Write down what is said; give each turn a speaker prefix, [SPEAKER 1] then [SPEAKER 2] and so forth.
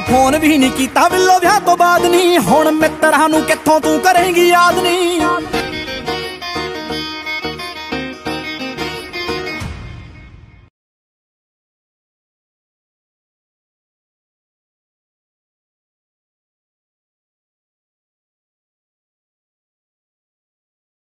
[SPEAKER 1] Phone भी नहीं कीता बिल्लो विआह तो बाद नी। हुण मित्रां नूं कित्थों तू करेंगी याद नी।